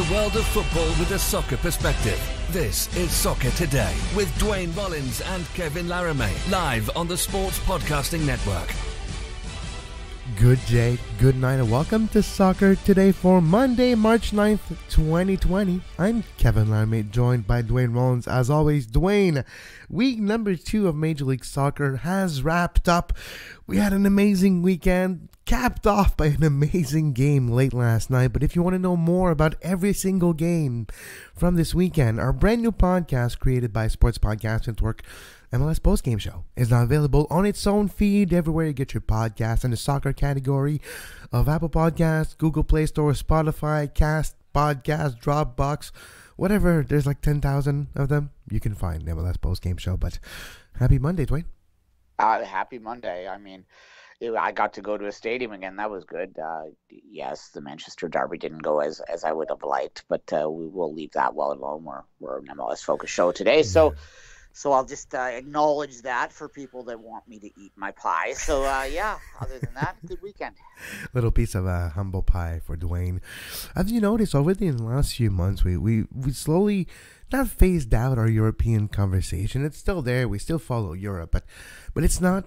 the world of football with a soccer perspective. This is Soccer Today with Duane, Rollins and Kevin Laramée, live on the Sports Podcasting Network. Good day, good night, and welcome to Soccer Today for Monday, March 9th, 2020. I'm Kevin Laramée, joined by Duane Rollins. As always, Duane, week number 2 of Major League Soccer has wrapped up. We had an amazing weekend, capped off by an amazing game late last night. But if you want to know more about every single game from this weekend, our brand new podcast created by Sports Podcast Network, MLS Postgame Show, is now available on its own feed everywhere you get your podcasts in the soccer category of Apple Podcasts, Google Play Store, Spotify, Cast, Podcast, Dropbox, whatever. There's like 10,000 of them. You can find MLS Postgame Show. But happy Monday, Duane. Happy Monday. I mean, I got to go to a stadium again. That was good. Yes, the Manchester Derby didn't go as I would have liked, but we will leave that well alone. We're an MLS-focused show today. So I'll just acknowledge that for people that want me to eat my pie. So, yeah, other than that, good weekend. Little piece of humble pie for Duane. Have you noticed over the last few months, we slowly not phased out our European conversation. It's still there. We still follow Europe, but it's not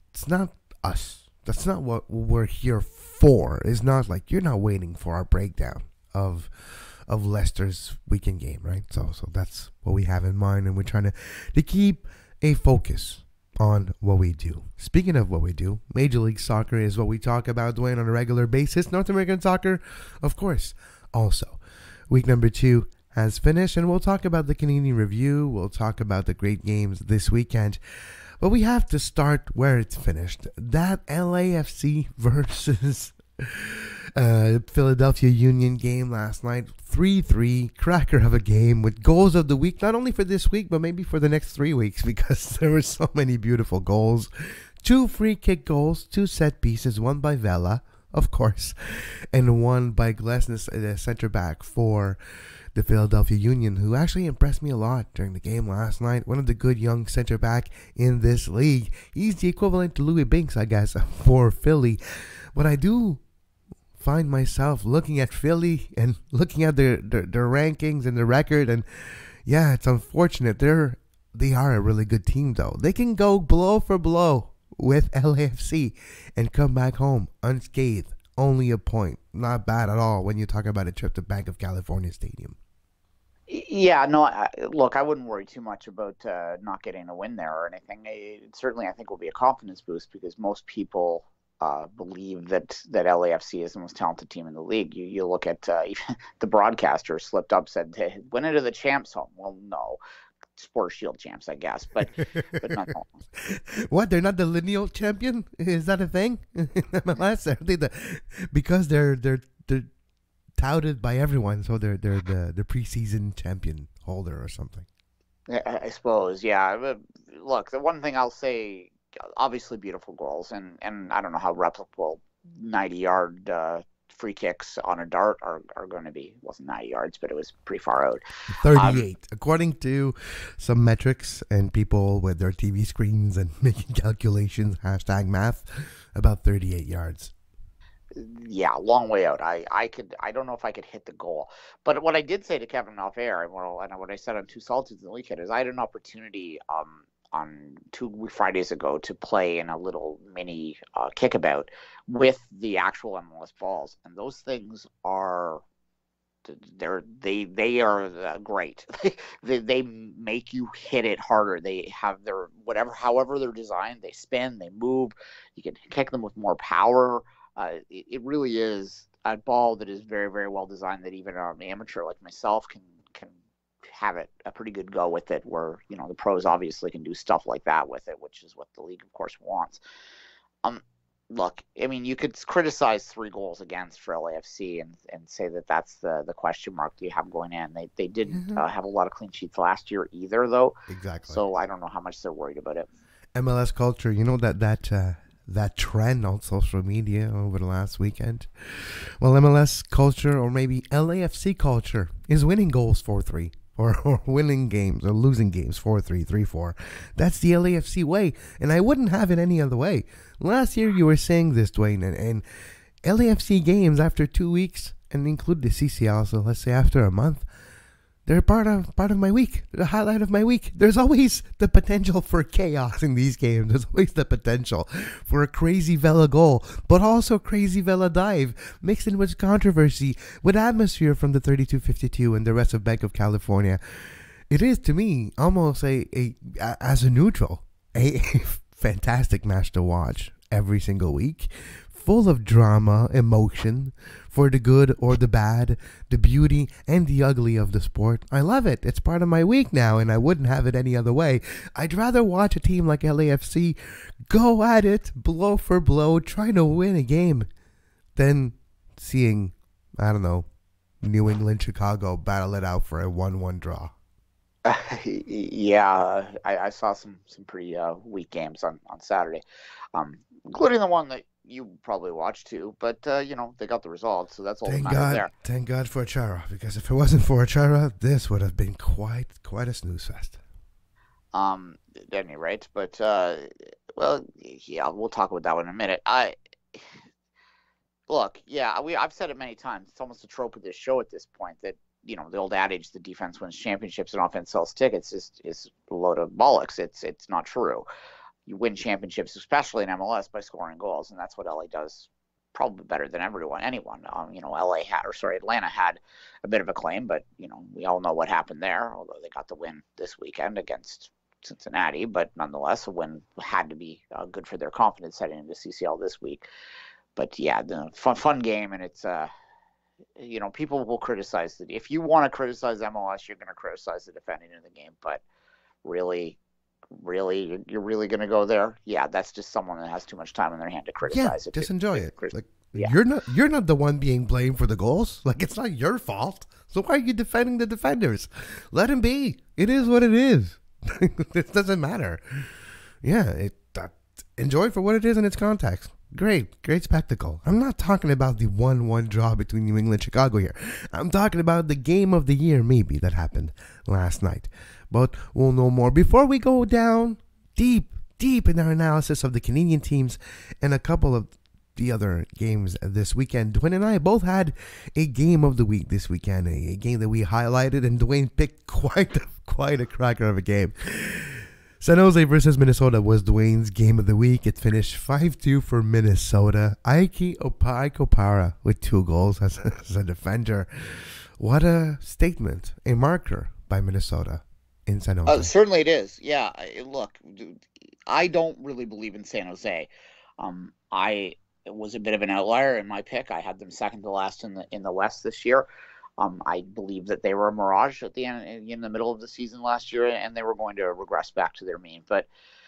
us. That's not what we're here for. It's not like you're not waiting for our breakdown of Leicester's weekend game, right? So that's what we have in mind, and we're trying to keep a focus on what we do. Speaking of what we do, Major League Soccer is what we talk about, Duane, on a regular basis. North American soccer, of course, also. Week number 2 has finished, and we'll talk about the Canadian Review. We'll talk about the great games this weekend. But we have to start where it's finished. That LAFC versus Philadelphia Union game last night, 3-3, cracker of a game with goals of the week, not only for this week, but maybe for the next 3 weeks, because there were so many beautiful goals. 2 free kick goals, 2 set pieces, one by Vela, of course, and one by Glesnes, the center back for the Philadelphia Union, who actually impressed me a lot during the game last night. One of the good young center back in this league. He's the equivalent to Louis Binks, I guess, for Philly. But I do find myself looking at Philly and looking at their rankings and the record, and yeah, it's unfortunate. They are a really good team, though. They can go blow for blow with LAFC and come back home unscathed. Only a point. Not bad at all when you talk about a trip to Bank of California Stadium. Yeah, no, look, I wouldn't worry too much about not getting a win there or anything. It certainly, I think, will be a confidence boost because most people believe that LAFC is the most talented team in the league. You look at even the broadcaster slipped up, said, hey, win it to the champs home. Well, no. Sport Shield champs, I guess, but not home. What? They're not the lineal champion? Is that a thing in MLS? Because they're touted by everyone, so they're the preseason champion holder or something. I suppose, yeah. But look, the one thing I'll say, obviously beautiful goals, and I don't know how replicable 90-yard free kicks on a dart are going to be. It wasn't 90 yards, but it was pretty far out. 38, according to some metrics and people with their TV screens and making calculations, #math, about 38 yards. Yeah, long way out. I don't know if I could hit the goal. But what I did say to Kevin off air, and what I said on Two Salteds in the weekend, is I had an opportunity on 2 Fridays ago to play in a little mini kickabout with the actual MLS balls, and those things are they are great. they make you hit it harder. They have their however they're designed. They spin, they move. You can kick them with more power. It really is a ball that is very, very well designed, that even an amateur like myself can have it a pretty good go with it, where the pros obviously can do stuff like that with it, which is what the league of course wants. Look, I mean, you could criticize 3 goals against for LAFC and say that that's the question mark do you have going in. They didn't have a lot of clean sheets last year either, though. Exactly. So I don't know how much they're worried about it. MLS culture, that trend on social media over the last weekend. Well, MLS culture, or maybe LAFC culture, is winning goals 4-3. Or winning games or losing games 4-3, 3-4. That's the LAFC way, and I wouldn't have it any other way. Last year you were saying this, Duane, and LAFC games after 2 weeks and include the CCL. So let's say after a month, they're part of my week, the highlight of my week. There's always the potential for chaos in these games. There's always the potential for a crazy Vela goal, but also crazy Vela dive, mixed in with controversy, with atmosphere from the 32-52 and the rest of Bank of California. It is, to me, almost as a neutral, a fantastic match to watch every single week. Full of drama, emotion, for the good or the bad, the beauty and the ugly of the sport. I love it. It's part of my week now, and I wouldn't have it any other way. I'd rather watch a team like LAFC go at it, blow for blow, trying to win a game, than seeing, I don't know, New England, Chicago battle it out for a 1-1 draw. Yeah, I saw some pretty weak games on Saturday, including the one that you probably watched too, but they got the results, so that's all that matters there. Thank God for Chara, because if it wasn't for Chara, this would have been quite a snooze fest. At any rate, but we'll talk about that one in a minute. I've said it many times. It's almost a trope of this show at this point that the old adage, the defense wins championships and offense sells tickets, is a load of bollocks. It's not true. You win championships, especially in MLS, by scoring goals, and that's what LA does probably better than anyone. Atlanta had a bit of a claim, but we all know what happened there. Although they got the win this weekend against Cincinnati, but nonetheless, a win had to be good for their confidence heading into CCL this week. But yeah, the fun game, and it's people will criticize it. If you want to criticize MLS, you're going to criticize the defending in the game, but really, you're really going to go there? Yeah, that's just someone that has too much time in their hand to criticize it. Just enjoy it. You're not the one being blamed for the goals. It's not your fault. So why are you defending the defenders? Let them be. It is what it is. It doesn't matter. Yeah, enjoy it for what it is in its context. Great spectacle. I'm not talking about the 1-1 draw between New England and Chicago here. I'm talking about the game of the year, maybe, that happened last night. But we'll know more. Before we go down deep in our analysis of the Canadian teams and a couple of the other games this weekend, Duane and I both had a game of the week this weekend, a game that we highlighted, and Duane picked quite a cracker of a game. San Jose versus Minnesota was Duane's game of the week. It finished 5-2 for Minnesota. Ike Opara with 2 goals as a defender. What a statement, a marker by Minnesota in San Jose. Certainly it is. Yeah, look, I don't really believe in San Jose. I was a bit of an outlier in my pick. I had them second to last in the West this year. I believe that they were a mirage at the end, in the middle of the season last year, and they were going to regress back to their mean. But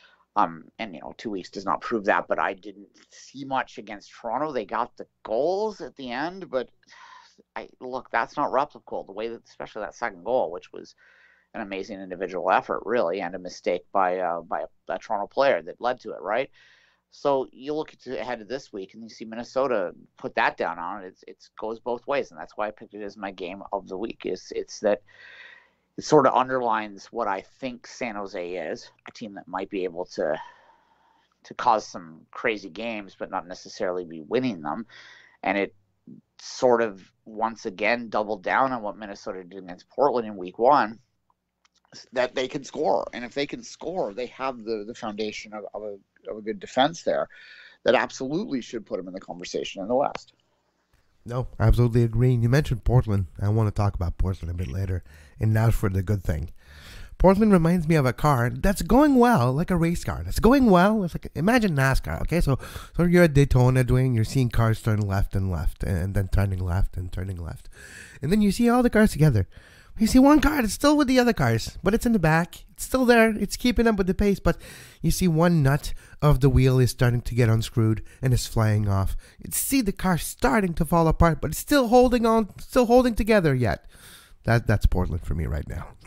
2 weeks does not prove that. But I didn't see much against Toronto. They got the goals at the end, but that's not replicable. The way that, especially that second goal, which was an amazing individual effort, really, and a mistake by a Toronto player that led to it, right? So you look ahead to this week, and you see Minnesota put that down on it. It goes both ways, and that's why I picked it as my game of the week. It's that it sort of underlines what I think San Jose is, a team that might be able to cause some crazy games, but not necessarily be winning them. And it sort of once again doubled down on what Minnesota did against Portland in week 1, that they can score. And if they can score, they have the foundation of a good defense there that absolutely should put them in the conversation in the West. No, absolutely agree. You mentioned Portland. I want to talk about Portland a bit later. And now for the good thing. Portland reminds me of a car that's going well, like a race car. That's going well. It's like, imagine NASCAR, okay? So you're at Daytona, Duane. You're seeing cars turn left and left, and then turning left and turning left. And then you see all the cars together. You see one car that's still with the other cars, but it's in the back. It's still there. It's keeping up with the pace, but you see one nut of the wheel is starting to get unscrewed and is flying off. You see the car starting to fall apart, but it's still holding on, still holding together yet. That's Portland for me right now.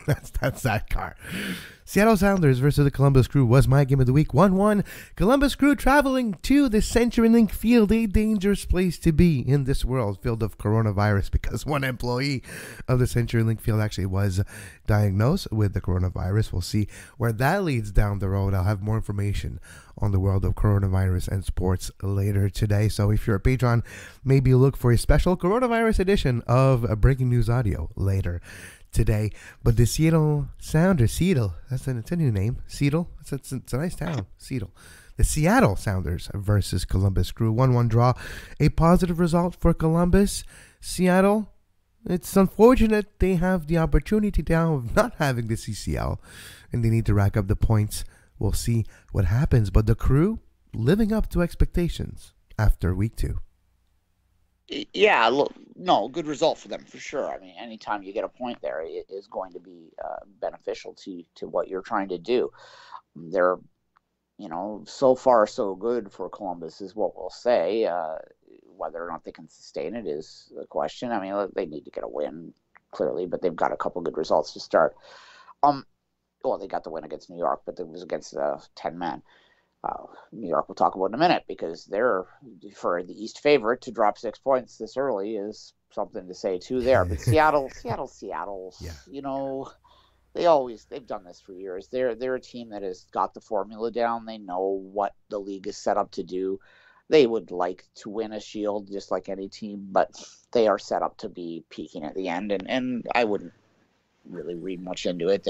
That's that car. Seattle Sounders versus the Columbus Crew was my game of the week. 1-1. Columbus Crew traveling to the CenturyLink Field, a dangerous place to be in this world filled of coronavirus, because one employee of the CenturyLink Field actually was diagnosed with the coronavirus. We'll see where that leads down the road. I'll have more information on the world of coronavirus and sports later today. So if you're a patron, maybe look for a special coronavirus edition of Breaking News Audio later today. But the Seattle Sounders, it's a new name, Seattle. It's a nice town, Seattle. The Seattle Sounders versus Columbus Crew, 1-1 draw, a positive result for Columbus. Seattle, it's unfortunate they have the opportunity now of not having the CCL, and they need to rack up the points. We'll see what happens, but the Crew living up to expectations after week 2. Yeah, look, no, good result for them for sure. I mean, anytime you get a point there, it is going to be beneficial to what you're trying to do. They're, so far so good for Columbus is what we'll say. Whether or not they can sustain it is the question. I mean, they need to get a win, clearly, but they've got a couple good results to start. Well, they got the win against New York, but it was against 10 men. New York we'll talk about in a minute, because they're, for the East favorite to drop 6 points this early is something to say too there. But Seattle, yeah. They've done this for years. They're a team that has got the formula down. They know what the league is set up to do. They would like to win a Shield just like any team, but they are set up to be peaking at the end, and I wouldn't really read much into it.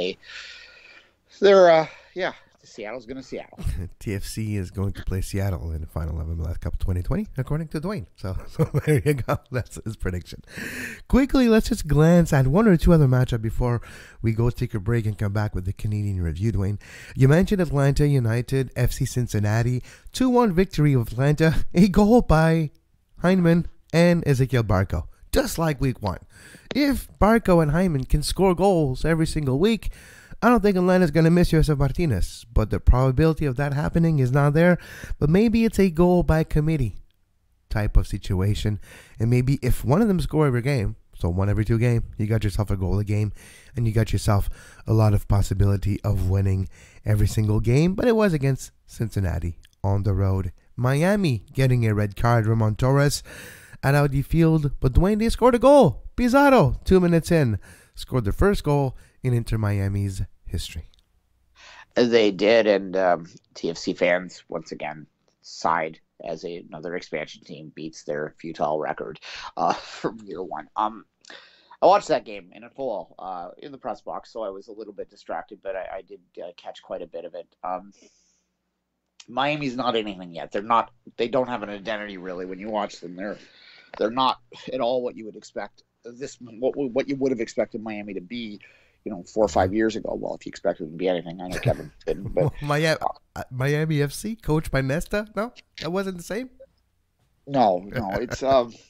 Seattle's going to Seattle. TFC is going to play Seattle in the final of the MLS Cup 2020, according to Duane. So there you go. That's his prediction. Quickly, let's just glance at one or two other matchups before we go take a break and come back with the Canadian review, Duane. You mentioned Atlanta United, FC Cincinnati, 2-1 victory of Atlanta, a goal by Heineman and Ezequiel Barco, just like week 1. If Barco and Heineman can score goals every single week, I don't think Atlanta's going to miss Josef Martinez, but the probability of that happening is not there. But maybe it's a goal by committee type of situation. And maybe if one of them score every game, so 1 every 2 games, you got yourself a goal a game, and you got yourself a lot of possibility of winning every single game. But it was against Cincinnati on the road. Miami getting a red card. Ramon Torres at Audi Field. But Duane, they scored a goal. Pizarro, 2 minutes in, scored the first goal in Inter Miami's history. They did, and TFC fans once again sighed as another expansion team beats their futile record from year 1. I watched that game in full in the press box, so I was a little bit distracted, but I did catch quite a bit of it. Miami's not anything yet. They don't have an identity really when you watch them. They're not at all what you would expect. What you would have expected Miami to be, 4 or 5 years ago. Well, if you expected them to be anything, I know Kevin didn't. But Miami FC, coached by Nesta. No, that wasn't the same. No, it's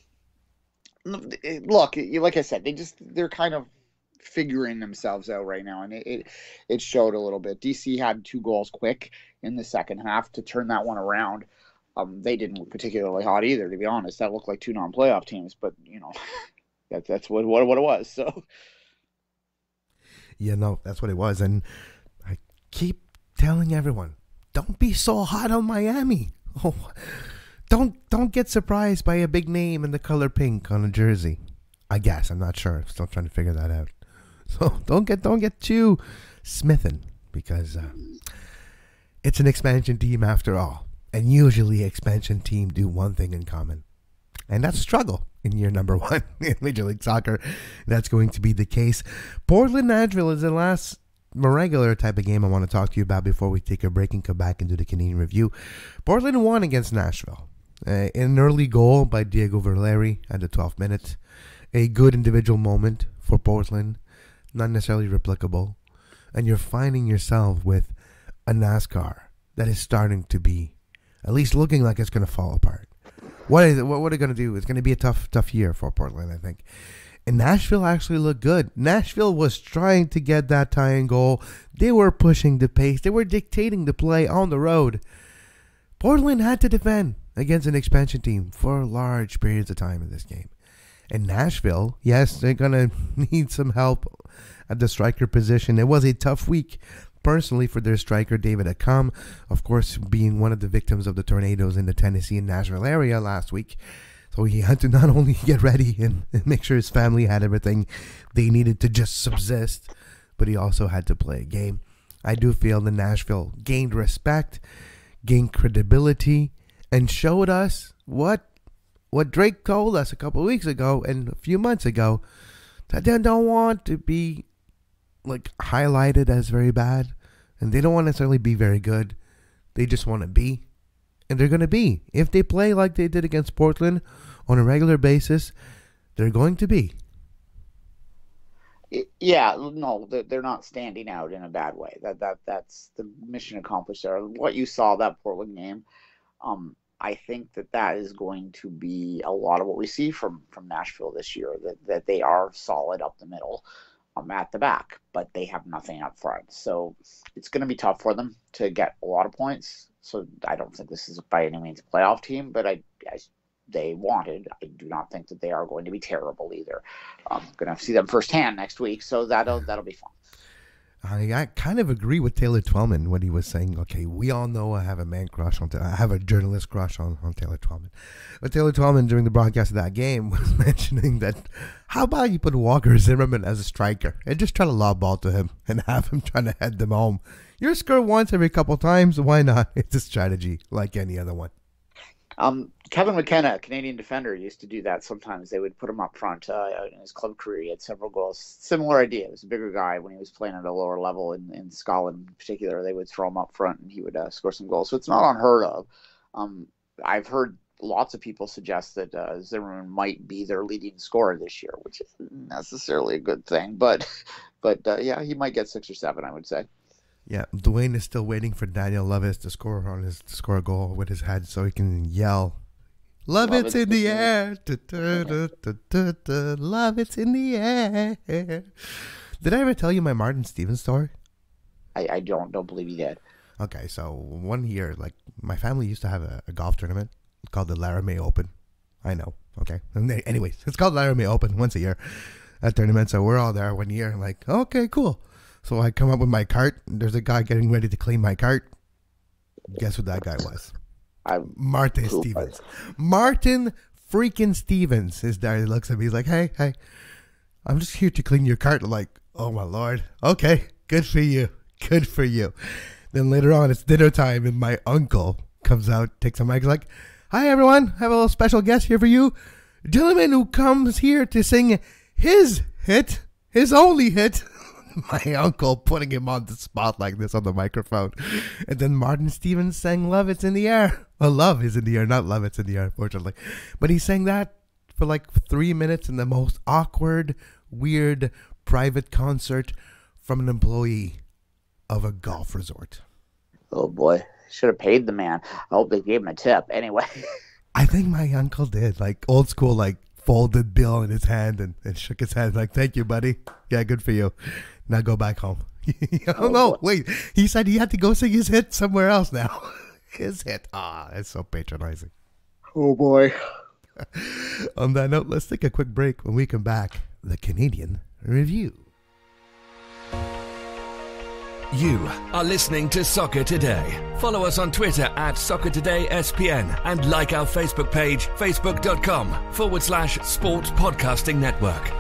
look, like I said, they're kind of figuring themselves out right now, and it showed a little bit. DC had 2 goals quick in the second half to turn that one around. They didn't look particularly hot either, to be honest. That looked like 2 non-playoff teams, but that's what it was. So. Yeah, no, that's what it was. And I keep telling everyone, don't be so hot on Miami. Oh, don't get surprised by a big name in the color pink on a jersey. I guess. I'm not sure. I'm still trying to figure that out. So don't get too smithing, because it's an expansion team after all. And usually expansion team do one thing in common, and that's struggle. In year number 1 in Major League Soccer, that's going to be the case. Portland-Nashville is the last regular type of game I want to talk to you about before we take a break and come back and do the Canadian review. Portland won against Nashville. An early goal by Diego Valeri at the 12th minute. A good individual moment for Portland, not necessarily replicable. And you're finding yourself with a NASCAR that is starting to be, at least looking like it's going to fall apart. What are they going to do? It's going to be a tough year for Portland, I think. And Nashville actually looked good. Nashville was trying to get that tying goal. They were pushing the pace. They were dictating the play on the road. Portland had to defend against an expansion team for large periods of time in this game. And Nashville, yes, they're going to need some help at the striker position. It was a tough week, personally, for their striker, David Accam, of course, being one of the victims of the tornadoes in the Tennessee and Nashville area last week. So he had to not only get ready and make sure his family had everything they needed to just subsist, but he also had to play a game. I do feel that Nashville gained respect, gained credibility, and showed us what Drake told us a couple of weeks ago and a few months ago, that they don't want to be like highlighted as very bad, and they don't want to necessarily be very good. They just want to be, and they're going to be. If they play like they did against Portland on a regular basis, they're going to be. Yeah, no, they're not standing out in a bad way. That's the mission accomplished there. What you saw that Portland game, I think that is going to be a lot of what we see from Nashville this year. That they are solid up the middle, at the back, but they have nothing up front. So it's going to be tough for them to get a lot of points. So I don't think this is by any means a playoff team, but as they wanted, I do not think that they are going to be terrible either. I'm going to see them firsthand next week, so that'll be fun. I kind of agree with Taylor Twellman when he was saying, okay, we all know I have a man crush on, I have a journalist crush on Taylor Twellman. But Taylor Twellman, during the broadcast of that game, was mentioning that, how about you put Walker Zimmerman as a striker and just try to lob ball to him and have him trying to head them home. You're score once every couple times. Why not? It's a strategy like any other one. Kevin McKenna, a Canadian defender, used to do that sometimes. They would put him up front. In his club career, he had several goals. Similar idea. He was a bigger guy when he was playing at a lower level in Scotland in particular. They would throw him up front and he would score some goals. So it's not unheard of. I've heard lots of people suggest that Zimmerman might be their leading scorer this year, which isn't necessarily a good thing. But yeah, he might get 6 or 7, I would say. Yeah, Duane is still waiting for Daniel Lovis to score a goal with his head so he can yell, "Love it's in the air, love it's in the air." Did I ever tell you my Martin Stevens story? I don't believe you did. Okay, so one year, like, my family used to have a golf tournament called the Laramée Open. I know, okay. Anyways, it's called Laramée Open once a year, a tournament. So we're all there one year, like, okay, cool. So I come up with my cart. There's a guy getting ready to clean my cart. Guess who that guy was? Martin Stevens. Martin freaking Stevens is there. He looks at me. He's like, hey, I'm just here to clean your cart. I'm like, oh, my Lord. Okay, good for you. Good for you. Then later on, it's dinner time, and my uncle comes out, takes a mic. He's like, hi, everyone. I have a little special guest here for you. A gentleman who comes here to sing his hit, his only hit. My uncle putting him on the spot like this on the microphone. And then Martin Stevens sang Love It's in the Air. Well, Love is in the Air, not Love It's in the Air, unfortunately. But he sang that for like 3 minutes in the most awkward, weird, private concert from an employee of a golf resort. Oh, boy. Should have paid the man. I hope they gave him a tip. Anyway. I think my uncle did. Like old school, like folded bill in his hand and shook his hand like, thank you, buddy. Yeah, good for you. Now go back home. Wait. He said he had to go sing his hit somewhere else now. His hit. It's so patronizing. Oh, boy. On that note, let's take a quick break. When we come back, the Canadian Review. You are listening to Soccer Today. Follow us on Twitter at Soccer Today SPN and like our Facebook page, facebook.com/Sports Podcasting Network.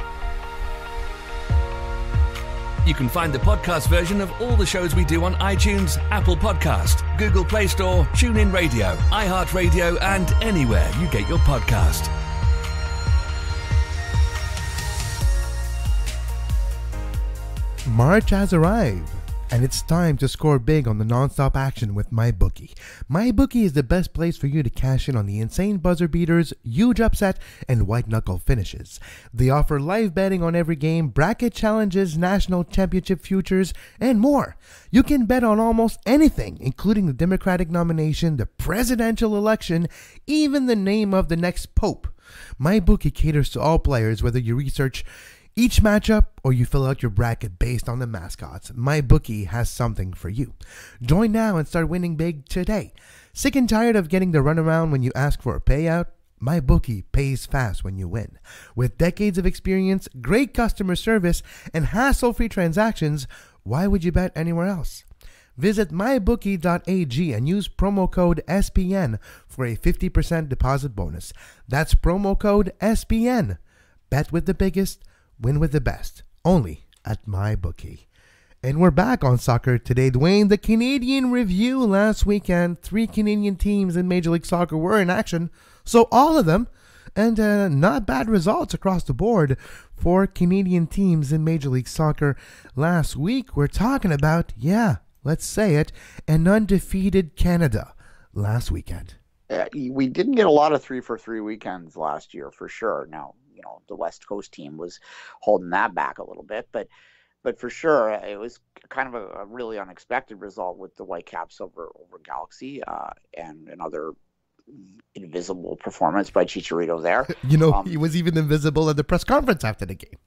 You can find the podcast version of all the shows we do on iTunes, Apple Podcast, Google Play Store, TuneIn Radio, iHeartRadio, and anywhere you get your podcast. March has arrived, and it's time to score big on the non-stop action with MyBookie. MyBookie is the best place for you to cash in on the insane buzzer beaters, huge upset, and white-knuckle finishes. They offer live betting on every game, bracket challenges, national championship futures, and more. You can bet on almost anything, including the Democratic nomination, the presidential election, even the name of the next pope. MyBookie caters to all players, whether you research each matchup or you fill out your bracket based on the mascots. MyBookie has something for you. Join now and start winning big today. Sick and tired of getting the runaround when you ask for a payout? MyBookie pays fast when you win. With decades of experience, great customer service, and hassle-free transactions, why would you bet anywhere else? Visit mybookie.ag and use promo code SPN for a 50% deposit bonus. That's promo code SPN. Bet with the biggest, win with the best. Only at MyBookie. And we're back on soccer today. Duane, the Canadian Review last weekend. 3 Canadian teams in Major League Soccer were in action. So all of them, and not bad results across the board for Canadian teams in Major League Soccer last week. We're talking about, let's say it, an undefeated Canada last weekend. We didn't get a lot of 3-for-3 weekends last year, for sure. Now, the West Coast team was holding that back a little bit, but for sure, it was kind of a really unexpected result with the Whitecaps over Galaxy and another invisible performance by Chicharito there. He was even invisible at the press conference after the game.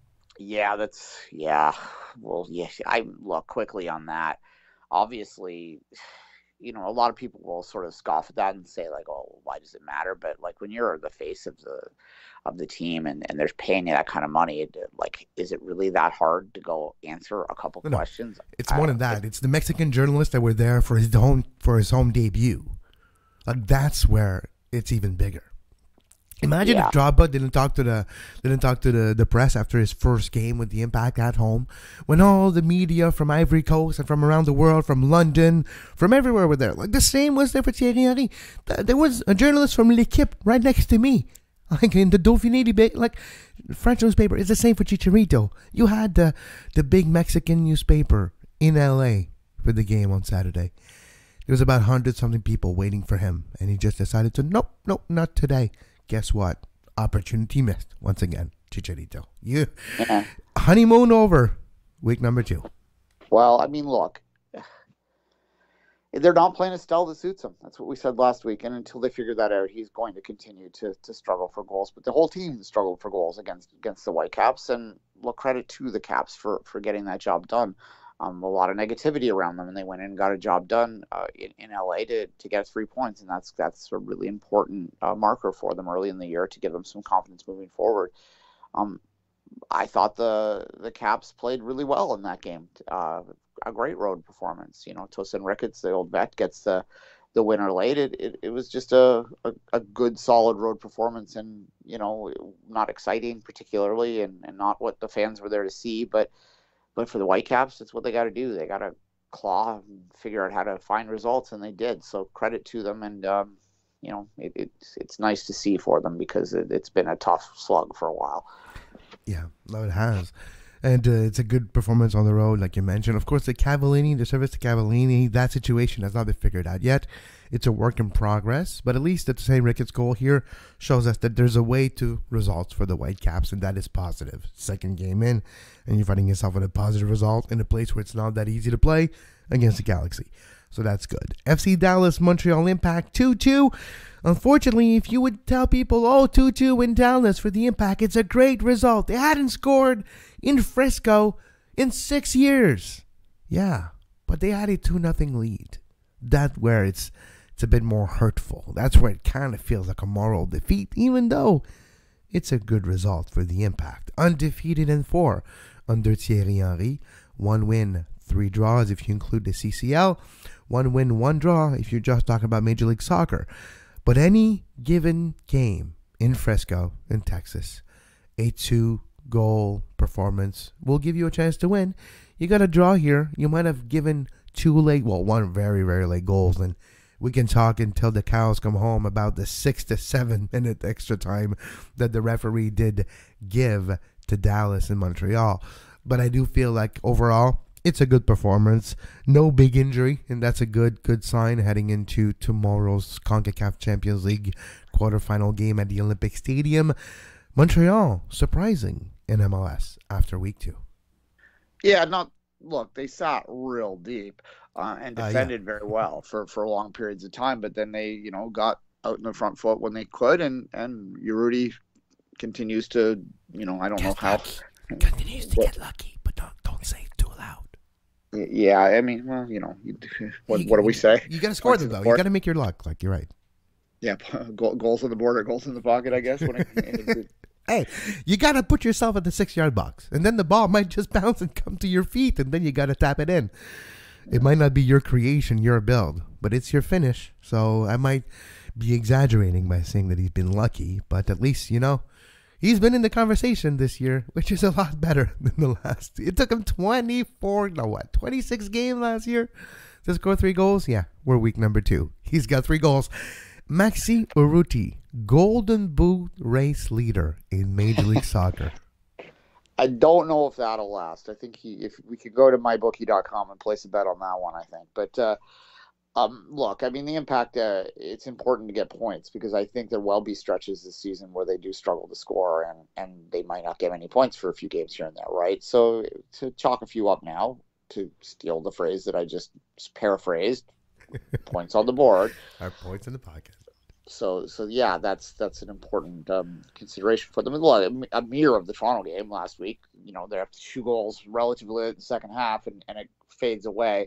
I look quickly on that. Obviously, a lot of people will sort of scoff at that and say, like, oh, why does it matter? But like, when you're the face of the team and they're paying you that kind of money, is it really that hard to go answer a couple questions? It's more than that. It's the Mexican journalists that were there for his home debut. Like, that's where it's even bigger. Imagine if Drogba didn't talk to the press after his first game with the Impact at home, when all the media from Ivory Coast and from around the world, from London, from everywhere were there. Like, the same was there for Thierry Henry. There was a journalist from L'Équipe right next to me, like in the Dauphiné debate, like French newspaper. It's the same for Chicharito. You had the big Mexican newspaper in LA for the game on Saturday. There was about 100-something people waiting for him, and he just decided to, nope, not today. Guess what? Opportunity missed once again, Chicharito. Honeymoon over. Week number 2. Well, I mean, look, they're not playing a style that suits him. That's what we said last week. And until they figure that out, he's going to continue to struggle for goals. But the whole team struggled for goals against the Whitecaps. And look, credit to the Caps for getting that job done. A lot of negativity around them, and they went in and got a job done in LA to get 3 points, and that's a really important marker for them early in the year to give them some confidence moving forward. I thought the Caps played really well in that game. A great road performance. Tosin Ricketts, the old vet, gets the winner late. It was just a good, solid road performance, and not exciting particularly, and not what the fans were there to see, but for the Whitecaps, it's what they got to do. They got to claw and figure out how to find results, and they did. So credit to them, and it's nice to see for them because it's been a tough slug for a while. Yeah, no, it has. And it's a good performance on the road, like you mentioned. Of course, the service to Cavallini, that situation has not been figured out yet. It's a work in progress, but at least the St. Ricketts goal here shows us that there's a way to results for the Whitecaps, and that is positive. Second game in, and you're finding yourself with a positive result in a place where it's not that easy to play against the Galaxy. So that's good. FC Dallas, Montreal Impact, 2-2. Unfortunately, if you would tell people, 2-2 in Dallas for the Impact, it's a great result. They hadn't scored in Frisco in 6 years. Yeah, but they had a 2-0 lead. That's where it's a bit more hurtful. That's where it kind of feels like a moral defeat, even though it's a good result for the Impact. Undefeated in 4 under Thierry Henry. 1 win, 3 draws if you include the CCL. 1 win, 1 draw if you're just talking about Major League Soccer. But any given game in Frisco, in Texas, a 2-goal performance will give you a chance to win. You got a draw here. You might have given 1 very, very late goals, and we can talk until the cows come home about the 6 to 7 minute extra time that the referee did give to Dallas and Montreal. But I do feel like overall, it's a good performance. No big injury, and that's a good sign heading into tomorrow's Concacaf Champions League Quarter-Final game at the Olympic Stadium. Montreal, surprising in MLS after week 2. Yeah, look, they sat real deep and defended very well for long periods of time, but then they, got out in the front foot when they could, and Urruti continues to, I don't know how. Continues to get lucky, but don't say it too loud. Yeah, I mean, well, what do we say? You got to score them, though. You got to make your luck. Like, you're right. Yeah, goals on the board or goals in the pocket, I guess. Hey, you got to put yourself at the 6-yard box, and then the ball might just bounce and come to your feet, and then you got to tap it in. It might not be your creation, your build, but it's your finish. So I might be exaggerating by saying that he's been lucky, but at least, he's been in the conversation this year, which is a lot better than the last. It took him 26 games last year to score 3 goals. Yeah, we're week number 2. He's got 3 goals. Maxi Urruti, Golden Boot race leader in Major League Soccer. I don't know if that'll last. I think if we could go to mybookie.com and place a bet on that one, I think. But look, I mean, the impact, it's important to get points because I think there will be stretches this season where they do struggle to score and they might not get any points for a few games here and there, right? So to chalk a few up now, to steal the phrase that I just paraphrased, points on the board. Our points in the pocket. So yeah, that's an important consideration for them. A mirror of the Toronto game last week. They're up to 2 goals relatively late in the second half, and it fades away.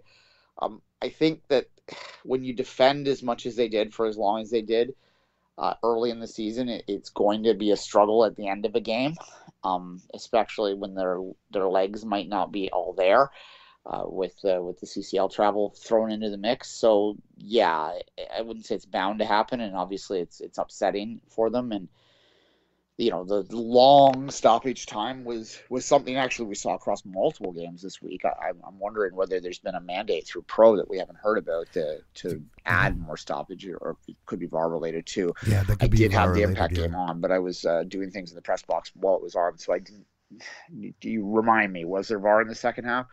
I think that when you defend as much as they did for as long as they did early in the season, it's going to be a struggle at the end of a game, especially when their legs might not be all there. With the CCL travel thrown into the mix. So yeah, I wouldn't say it's bound to happen, and obviously it's upsetting for them. And the long stoppage time was something actually we saw across multiple games this week. I'm wondering whether there's been a mandate through Pro that we haven't heard about to add more stoppage, or it could be VAR related too. Yeah, that could be. I did have the Impact game on, but I was doing things in the press box while it was on, so I didn't. Do you remind me? Was there VAR in the second half?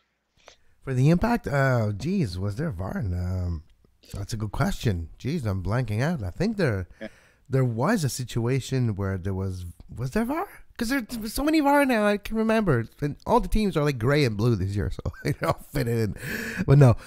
For the Impact, was there VAR? That's a good question. I'm blanking out. I think there was a situation where there was there VAR? Because there's so many VAR now, I can remember. And all the teams are like gray and blue this year, so it all fit in. But no,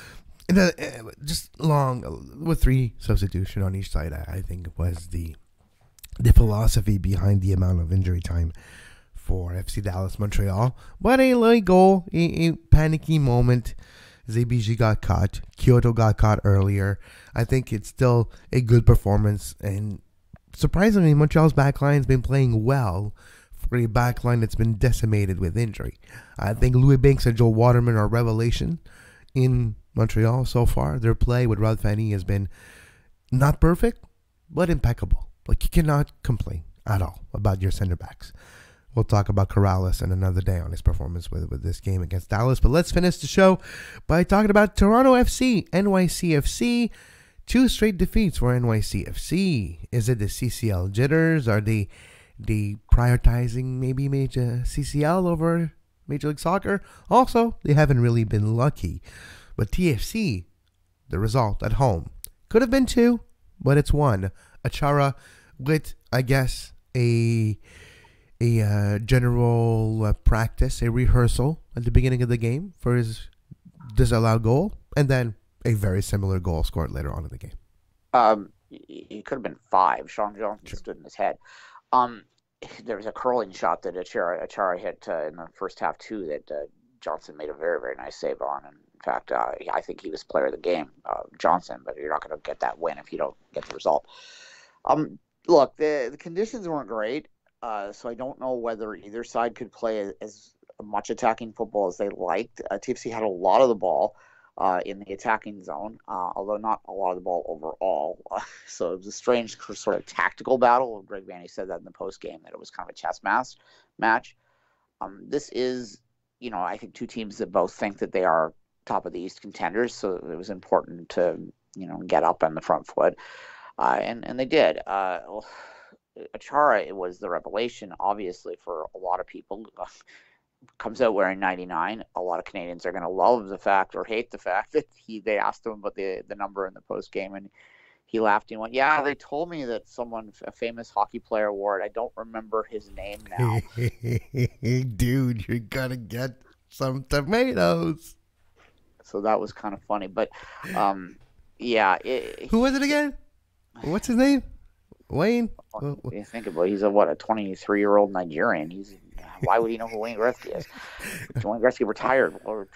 just long with 3 substitution on each side. I think was the philosophy behind the amount of injury time for FC Dallas Montreal. But a late goal, a panicky moment. ZBG got caught. Kyoto got caught earlier. I think it's still a good performance. And surprisingly, Montreal's backline's been playing well for a backline that's been decimated with injury. I think Louis Binks and Joe Waterman are revelation in Montreal so far. Their play with Rod Fanny has been not perfect, but impeccable. Like, you cannot complain at all about your center backs. We'll talk about Corrales in another day on his performance with this game against Dallas. But let's finish the show by talking about Toronto FC, NYCFC. 2 straight defeats for NYCFC. Is it the CCL jitters? Are they prioritizing maybe Major CCL over Major League Soccer? Also, they haven't really been lucky. But TFC, the result at home, could have been 2, but it's 1. Achara with, I guess, a general practice, a rehearsal at the beginning of the game for his disallowed goal, and then a very similar goal scored later on in the game. It could have been 5. Sean Johnson stood in his head. There was a curling shot that Achara hit in the first half too that Johnson made a very, very nice save on. And in fact, I think he was player of the game, Johnson, but you're not going to get that win if you don't get the result. Look, the conditions weren't great. So I don't know whether either side could play as much attacking football as they liked. TFC had a lot of the ball in the attacking zone, although not a lot of the ball overall. So it was a strange sort of tactical battle. Greg Vanny said that in the post game, that it was kind of a chess match. This is, I think 2 teams that both think that they are top of the East contenders. So it was important to, get up on the front foot. And they did. Achara, it was the revelation, obviously, for a lot of people. Comes out wearing 99. A lot of Canadians are going to love the fact or hate the fact that they asked him about the number in the post game, and he laughed and went, "Yeah, they told me that a famous hockey player wore it. I don't remember his name now." Dude, you're gonna get some tomatoes. So that was kind of funny, but yeah. Who was it again? What's his name? Wayne? You think about it, he's a 23-year-old Nigerian. He's Why would he know who Wayne Gretzky is? Wayne Gretzky retired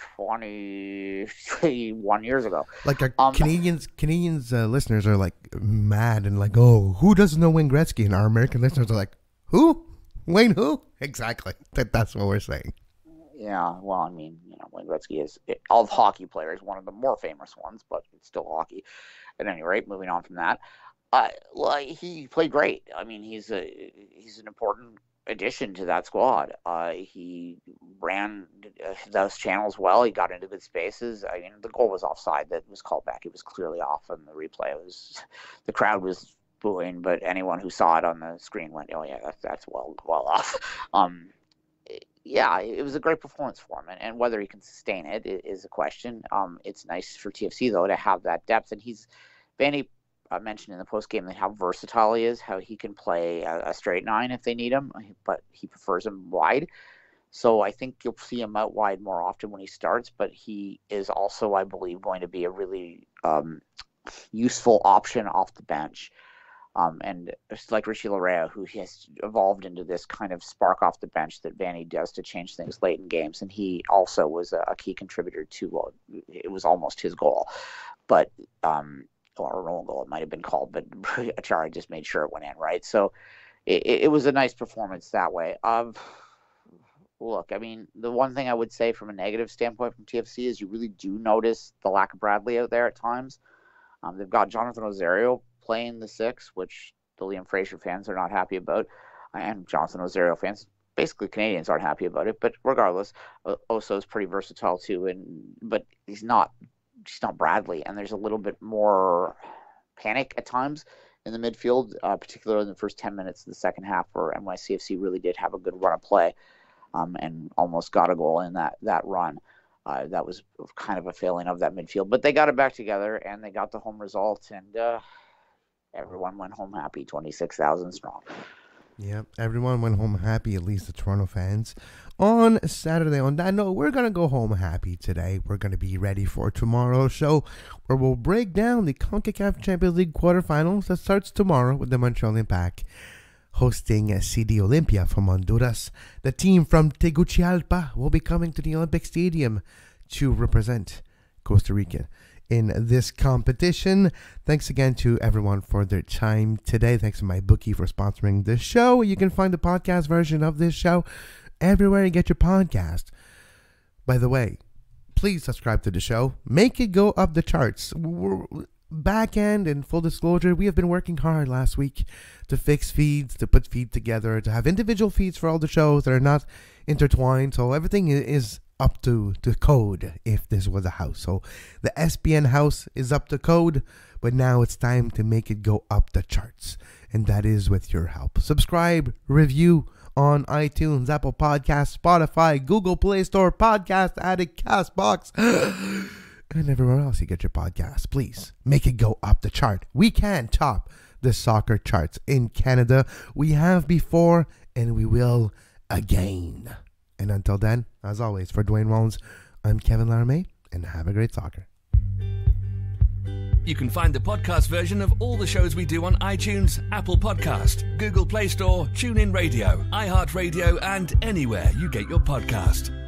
21 years ago. Like our Canadians listeners are like mad and like, oh, who doesn't know Wayne Gretzky? And our American listeners are like, who? Wayne who? Exactly. That's what we're saying. Yeah, well, I mean, Wayne Gretzky is, of hockey players, one of the more famous ones, but it's still hockey. At any rate, moving on from that, he played great. I mean, he's an important addition to that squad. He ran those channels well. He got into good spaces. I mean, the goal was offside that was called back. It was clearly off in the replay. The crowd was booing, but anyone who saw it on the screen went, "Oh yeah, that's well off." Yeah, it was a great performance for him, and whether he can sustain it is a question. It's nice for TFC though to have that depth, and Vanny mentioned in the post game how versatile he is, how he can play a straight nine if they need him, but he prefers him wide. So I think you'll see him out wide more often when he starts, but he is also, I believe, going to be a really useful option off the bench. And it's like Richie Larea, who has evolved into this kind of spark off the bench that Vanny does to change things late in games. And he also was a key contributor to, it was almost his goal, but, or a own goal, it might have been called, but Achara just made sure it went in, right? So it was a nice performance that way. Look, I mean, the one thing I would say from a negative standpoint from TFC is you really do notice the lack of Bradley out there at times. They've got Jonathan Osorio playing the 6, which the Liam Fraser fans are not happy about, and Jonathan Osorio fans, basically Canadians, aren't happy about it. But regardless, Oso's pretty versatile too, but he's not Bradley, and there's a little bit more panic at times in the midfield, particularly in the first 10 minutes of the second half, where NYCFC really did have a good run of play, and almost got a goal in that run. That was kind of a failing of that midfield, but they got it back together and they got the home result, and everyone went home happy, 26,000 strong. Yeah, everyone went home happy, at least the Toronto fans. On Saturday, on that note, we're going to go home happy today. We're going to be ready for tomorrow's show, where we'll break down the Concacaf Champions League Quarter-Finals that starts tomorrow with the Montreal Impact hosting CD Olympia from Honduras. The team from Tegucigalpa will be coming to the Olympic Stadium to represent Costa Rica in this competition. Thanks again to everyone for their time today. Thanks to my bookie for sponsoring this show. You can find the podcast version of this show everywhere you get your podcast. By the way, please subscribe to the show. Make it go up the charts. Back end and full disclosure, we have been working hard last week to fix feeds, to put feeds together, to have individual feeds for all the shows that are not intertwined. So everything is up to code if this was a house. So the SPN house is up to code, but now it's time to make it go up the charts. And that is with your help. Subscribe, review on iTunes, Apple Podcasts, Spotify, Google Play Store, Podcast Addict, CastBox, and everywhere else you get your podcasts. Please make it go up the chart. We can top the soccer charts in Canada. We have before, and we will again. And until then, as always, for Duane Rollins, I'm Kevin Laramée, and have a great soccer. You can find the podcast version of all the shows we do on iTunes, Apple Podcast, Google Play Store, TuneIn Radio, iHeartRadio, and anywhere you get your podcast.